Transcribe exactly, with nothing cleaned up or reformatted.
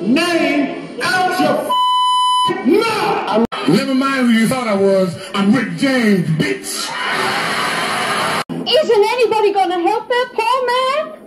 name out your mouth. Never mind who you thought I was. I'm Rick James, bitch. Isn't anybody gonna help that poor man?